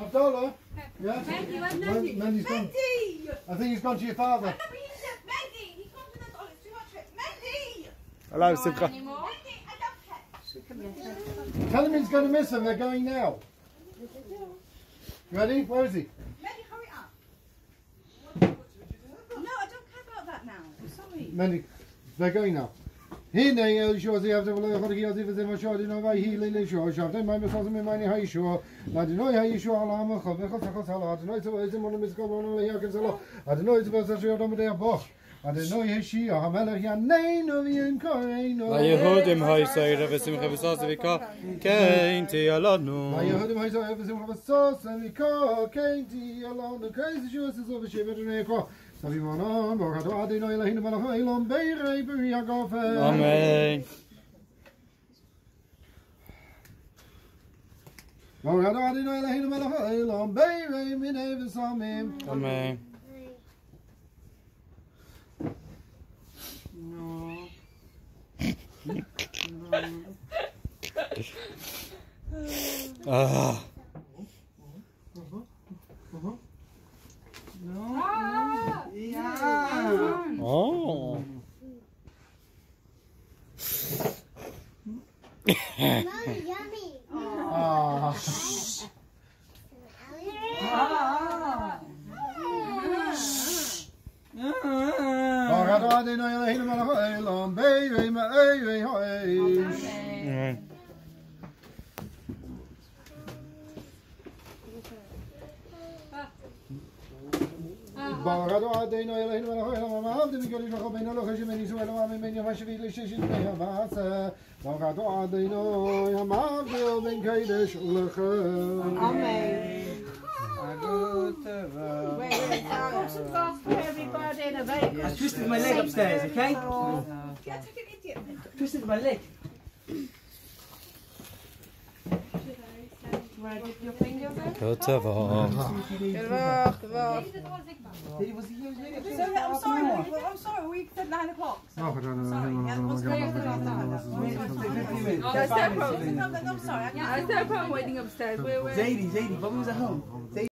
Abdullah? Yeah? Mandy, where's Mandy? Mandy's gone. Mandy! I think he's gone to your father. I know, but he said Mandy! He's gone to the oh, it's too much for it. Mandy! Hello, Simcha. Anymore? Mandy, I love pets. Tell him he's going to miss him. They're going now. Ready? Where is he? Mandy, hurry up. No, I don't care about that now. I'm sorry. Mandy, they're going now. هنا يشوف زي هذا ولا يخرج يزيد زي ما شاء الله نبى هي اللي شو شافت ما مسافر من ماني هاي شو لا دنو هاي شو على ما خذ خذ على دنو يسوي زي ما نمسك ولا هي كذا لا دنو يسوي زي ما ده باش دنو هي شيء عمله يا نين وين كاين لا يهودم هاي سايرة بسمخة بساس بيكا كينتي يلانو لا يهودم هاي سايرة بسمخة بساس بيكا كينتي يلانو كيس شو سوف شيء بدنيكو سبيمانا بقى عادينا إلى هنا ملخ إلهم بيري بيا قافة آمين بقى عادينا إلى هنا ملخ إلهم بيري من أبي صامم آمين Oh. Mommy, yummy. Ah. بقى عادينا إلى هنا ملخ إلهم بيري ما أي هاي بارد عادينا إلى هنا ولا خير ما عبد بقول لك بين لو خش من يسوع لو من يمشي في الشيء ما باس بارد عادينا يا ما عبد بين كيدش ولا خير Amen. For everybody in a Vegas. I twisted my leg upstairs, okay? Yeah, take an idiot. Twisted my leg. Where did your finger go? Good to go. I'm sorry, we said 9 o'clock. So. Oh, I don't know. Sorry, yeah, what's going on? Oh, there's no problem. I'm sorry. Yeah, there's no problem waiting upstairs. Zadie, but we was at home.